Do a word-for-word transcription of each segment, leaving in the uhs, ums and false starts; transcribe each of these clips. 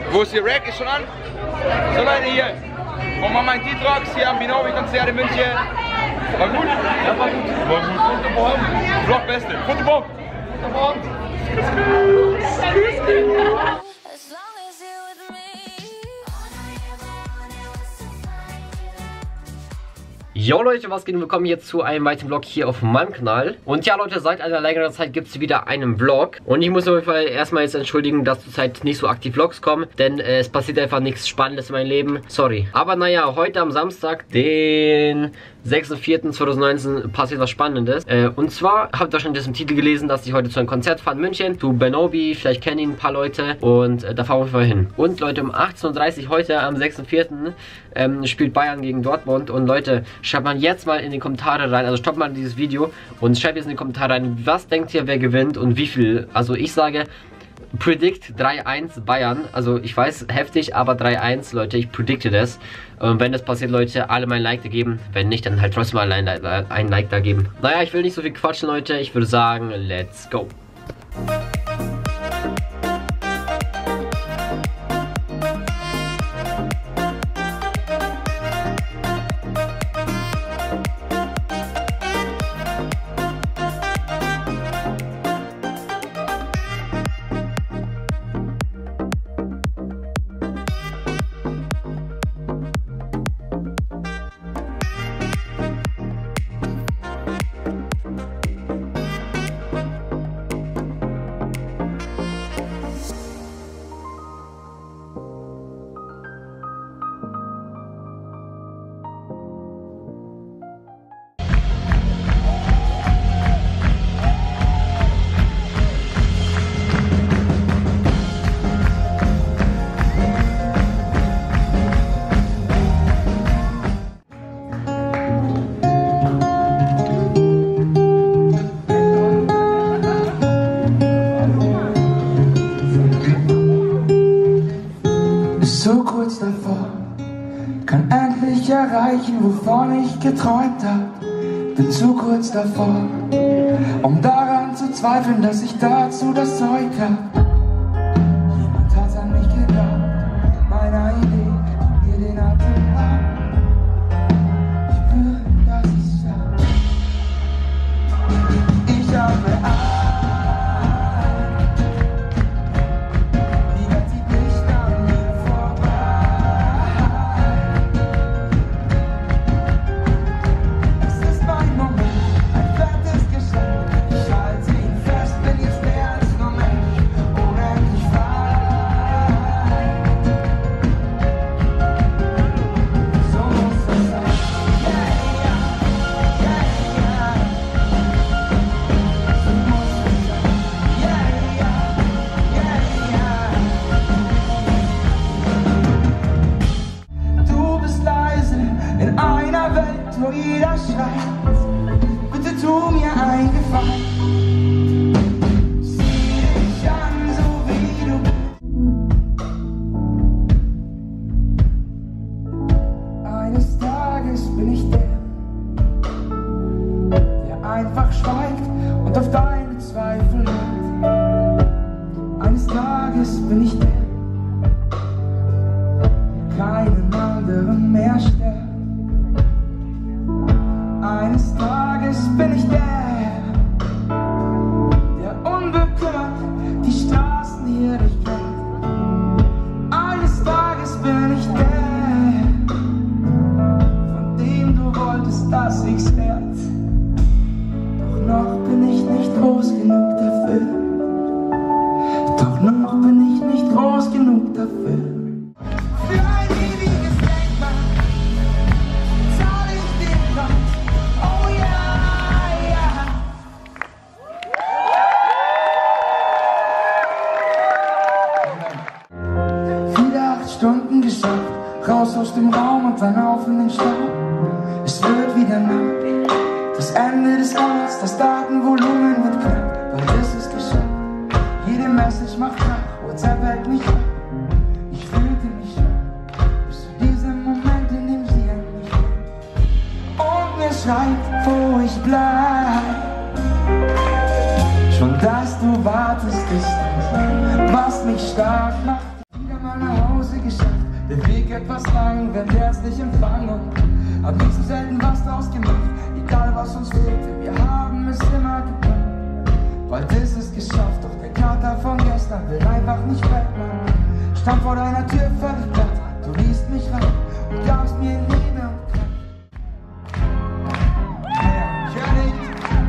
Wo ist hier? Rack ist schon an? So Leute, hier. Von Mama in T-Trox, hier am Binobi-Konzert in München. War gut? Ja, war gut. War gut. Fotobomb. Vlog Beste. Fotobomb. Fotobomb. Jo Leute, was geht und willkommen jetzt zu einem weiteren Vlog hier auf meinem Kanal. Und ja Leute, seit einer längeren Zeit gibt es wieder einen Vlog. Und ich muss auf jeden Fall erstmal jetzt entschuldigen, dass zurzeit nicht so aktiv Vlogs kommen. Denn äh, es passiert einfach nichts Spannendes in meinem Leben. Sorry. Aber naja, heute am Samstag, den sechster vierter zweitausendneunzehn, passiert was Spannendes. Äh, und zwar habt ihr wahrscheinlich im Titel gelesen, dass ich heute zu einem Konzert fahre in München. Zu Binobi, vielleicht kennen ihn ein paar Leute. Und äh, da fahren wir auf jeden Fall hin. Und Leute, um achtzehn Uhr dreißig heute am sechster vierter Ähm, spielt Bayern gegen Dortmund. Und Leute, schreibt mal jetzt mal in die Kommentare rein, also stoppt mal dieses Video und schreibt jetzt in die Kommentare rein, was denkt ihr, wer gewinnt und wie viel. Also ich sage, predict drei eins Bayern. Also ich weiß, heftig, aber drei eins, Leute, ich predikte das. Und wenn das passiert, Leute, alle mein Like da geben. Wenn nicht, dann halt trotzdem mal ein, ein Like da geben. Naja, ich will nicht so viel quatschen, Leute. Ich würde sagen, let's go. So kurz davor, kann endlich erreichen, wovon ich geträumt hab. Bin zu kurz davor, um daran zu zweifeln, dass ich dazu das Zeug hab. Jemand hat an mich geglaubt, meiner Idee, hier den Atem raubt. Ich spüre, dass ich's schaff. Ich atme ein. Wo jeder schreit, bitte tu mir einen Gefallen. Sieh dich an, so wie du bist. Eines Tages bin ich der, der einfach schweigt und auf deine Zweifel hört. Eines Tages bin ich der, der keinen anderen mehr stört. Eines Tages bin ich der, der unbekümmert die Straßen hier durchquert. Eines Tages bin ich der, von dem du wolltest, dass ich's werd. Doch noch bin ich nicht groß genug dafür. Doch noch bin ich nicht groß genug dafür. Stunden geschafft, raus aus dem Raum und dann auf in den Staub. Es wird wieder Nacht, das Ende des Monats, das Datenvolumen wird knapp. Bald ist es geschafft, jede Message macht nach, WhatsApp hält mich ab. Ich fühlte mich schon bis zu diesem Moment, in dem sie endlich war. Und mir schreit, wo ich bleib. Schon dass du wartest, ist das, was mich stark macht. Wieder mal nach Hause. Weg etwas lang, wenn der es nicht empfangen. Und hab nicht so selten was draus gemacht, egal was uns fehlte, wir haben es immer gepackt. Bald ist es geschafft, doch der Kater von gestern will einfach nicht weg, Mann. Stand vor deiner Tür völlig platt, du riechst mich rein und gabst mir Liebe und Kraft. Ja, ich hör nicht.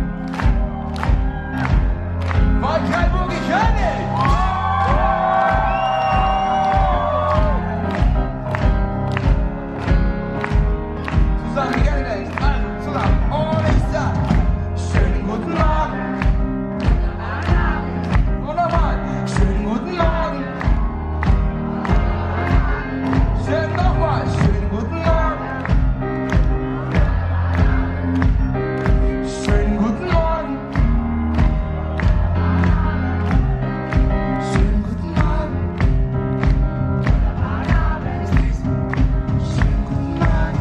Von Freiburg, ich hör nicht. Zusammen, wie gerne denkst, also zusammen. Und ich sag, schönen guten Morgen. Und nochmal, schönen guten Morgen. Schön nochmal, schönen guten Morgen. Schönen guten Morgen. Schönen guten Morgen. Schönen guten Morgen.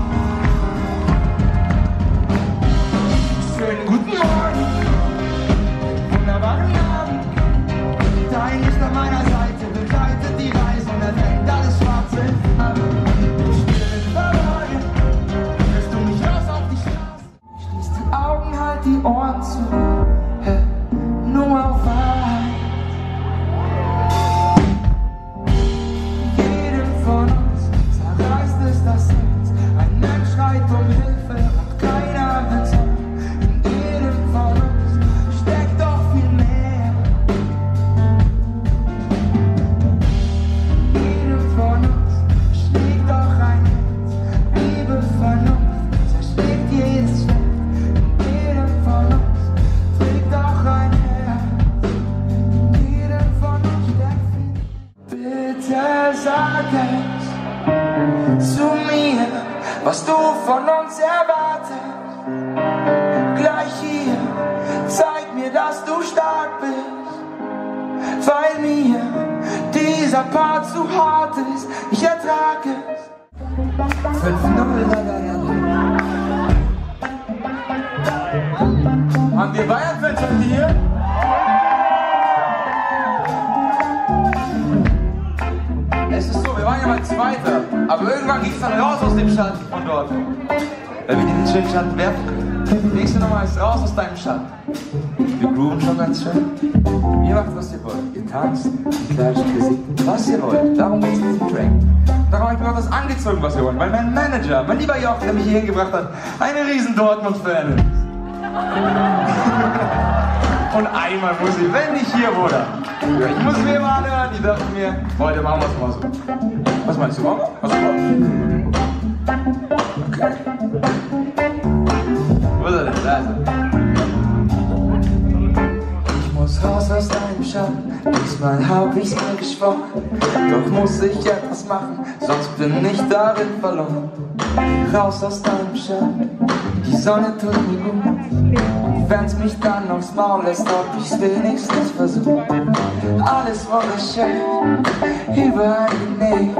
Schönen guten Morgen. Wunderbaren Abend. Dein Licht an meiner Seite begleitet die Reise und ertränkt alles Schwarze. Aber ich spüre verborgen. Lässt du mich raus auf die Straße? Schließ die Augen, halt die Ohren zu. Hör nur auf Wahrheit. Jedem von uns zerreißt es das Herz. Ein Mensch schreit um Hilfe und keiner will's hören. In jedem von uns steckt doch viel mehr. Jedem von uns schlägt doch ein Herz. Liebe, Vernunft zerschlägt jedes Schwert. In jedem von uns trägt doch ein Herz. In jedem von uns steckt viel. Bitte sag es zu mir, was du von uns erwartest. Gleich hier, zeig mir, dass du stark bist. Weil mir dieser Part zu hart ist, ich ertrag es. fünf null, haben wir Bayern-Fans hier? Es ist so, wir waren ja mal Zweiter, aber irgendwann ging es dann raus aus dem Schatten von dort. Weil wir diesen schönen Schatten werfen können. Nächste Nummer ist raus aus deinem Schatten. Wir grooven schon ganz schön. Ihr macht, was ihr wollt. Ihr tanzt, ihr klatscht, ihr singt, was ihr wollt. Darum geht es in diesem Track. Darum habe ich mir auch das angezogen, was ihr wollt. Weil mein Manager, mein lieber Joch, der mich hier hingebracht hat, eine riesen Dortmund-Fan ist. Und einmal muss ich, wenn nicht hier, Bruder. Ich muss mir mal anhören, die dachten mir, heute machen wir es mal so. Was meinst du, Mama? Was meinst du? Okay. Wo ist er denn? Da ist er. Ich muss raus aus deinem Schatten, diesmal hab ich's mir geschworen. Doch muss ich etwas machen, sonst bin ich darin verloren. Raus aus deinem Schatten, die Sonne tut mir gut. Und wenn's mich dann aufs Maul lässt, ob ich's wenigstens versuch. Alles wunderschön, überall genäht.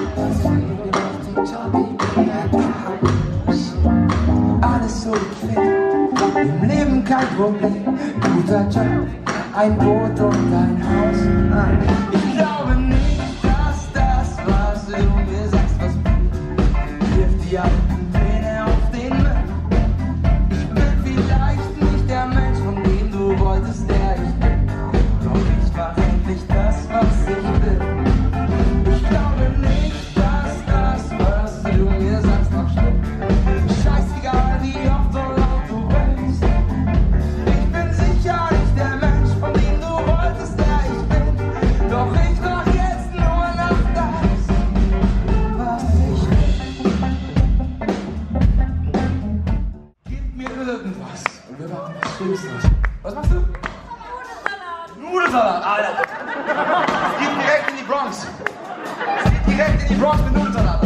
Alles so bequem, im Leben kein Problem. Guter Job, ein Boot und ein Haus. Ich glaube nicht, dass das, was du mir sagst, was wirft die alten Pläne auf den Müll. Ich bin vielleicht nicht der Mensch, von dem du wolltest, der ich bin. Doch ich mach endlich das, was ich will. Ich glaube nicht, dass das, was du mir sagst, noch stimmt. Scheißegal, wie oft und laut du willst. Ich bin sicher nicht der Mensch, von dem du wolltest, der ich bin. Doch ich mach jetzt nur noch das, was ich will. Gib mir irgendwas und wir machen was Schönes draus. Was machst du? Nudelsalat, Alter! Es geht direkt in die Bronx. Es geht direkt in die Bronx mit Nudelsalat.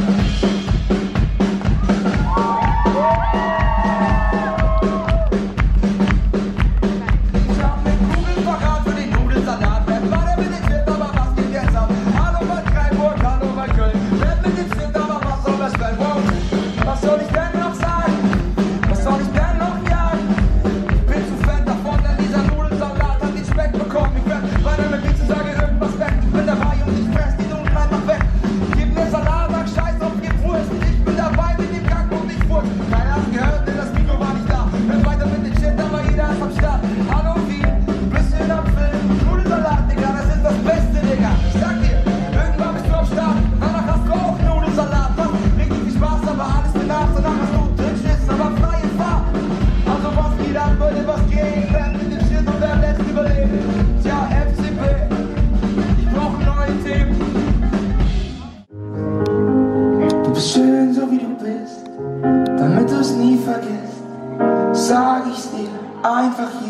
Ich hab mir Kugeln verkauft für den Nudelsalat. Wer war der mit dem Fit, aber was geht jetzt ab? Hallo bei Freiburg, hallo bei Köln. Wer mit dem Fit, aber was soll das denn? Wow. Was soll ich denn noch sagen? Was soll ich denn noch jagen? Ich bin zu fett davon, denn dieser Nudelsalat hat den Speck bekommen. Ich werd weiter mit Pizza, sage irgendwas weg. Ich bin dabei und ich fress die Nudeln einfach weg. Gib mir Salat,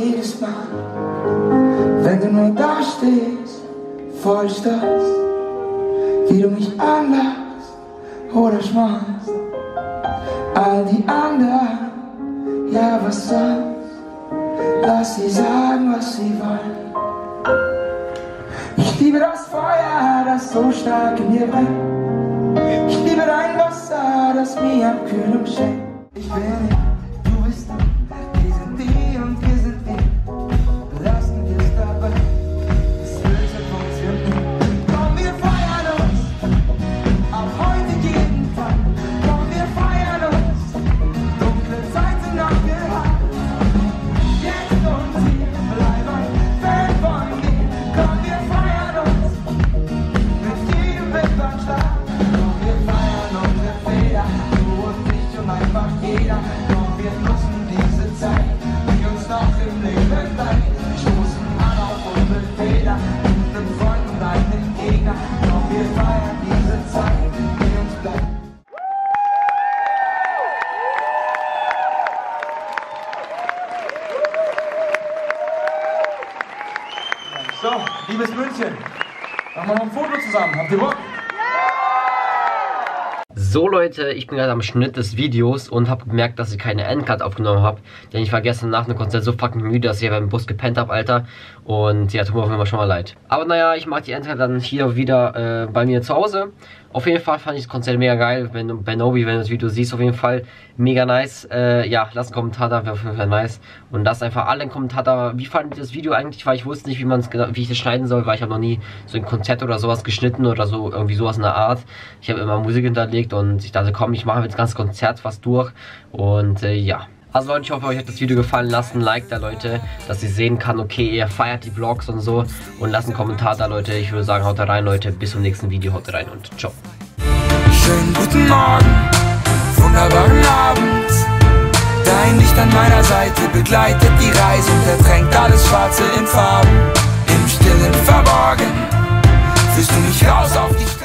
jedes Mal, wenn du nur da stehst, voll stolz, wie du mich anlachst oder schmolzt. All die anderen, ja was soll's, lass sie sagen, was sie wollen. Ich liebe das Feuer, das so stark in mir brennt. Ich liebe dein Wasser, das mir Abkühlung schenkt. Ich bin ich, du bist du, wir sind die und wir sind wir. Lassen wir es dabei, es wird funktionieren. Komm, wir feiern uns, ab heute jeden Tag. Komm, wir feiern uns, dunkle Zeiten abgehakt. Jetzt und sie bleiben Fan von mir. Komm, wir feiern uns, mit jedem Wimpernschlag. Komm, wir feiern unsere Fehler, du und ich und einfach jeder. Komm, wir nutzen diese Zeit, die uns noch im Leben bleibt. Stoßen an auf unsere Fehler, einen Freund und einen Gegner. Komm, wir feiern diese Zeit, die uns bleibt. So, liebes München, machen wir noch ein Foto zusammen. Habt ihr Bock? So Leute, ich bin gerade am Schnitt des Videos und habe gemerkt, dass ich keine Endcard aufgenommen habe. Denn ich war gestern nach dem Konzert so fucking müde, dass ich beim Bus gepennt habe, Alter. Und ja, tut mir auf jeden Fall schon mal leid. Aber naja, ich mache die Endcard dann hier wieder äh, bei mir zu Hause. Auf jeden Fall fand ich das Konzert mega geil. Wenn Benobi, wenn du das Video siehst, auf jeden Fall mega nice. Äh, ja, lass einen Kommentar da, wäre auf jeden Fall nice. Und lasst einfach alle einen Kommentar da. Wie fandet ihr das Video eigentlich? Weil ich wusste nicht, wie man es wie ich das schneiden soll, weil ich habe noch nie so ein Konzert oder sowas geschnitten oder so, irgendwie sowas in der Art. Ich habe immer Musik hinterlegt und ich dachte, komm, ich mache jetzt das ganze Konzert fast durch. Und äh, ja. Also Leute, ich hoffe, euch hat das Video gefallen. Lasst ein Like da, Leute, dass ich sehen kann, okay, ihr feiert die Vlogs und so. Und lasst einen Kommentar da, Leute. Ich würde sagen, haut rein, Leute. Bis zum nächsten Video. Haut rein und ciao. Schönen guten Morgen, wunderbaren Abend. Dein Licht an meiner Seite begleitet die Reise und ertränkt alles Schwarze in Farben. Im Stillen verborgen, führst du mich raus auf die Straße.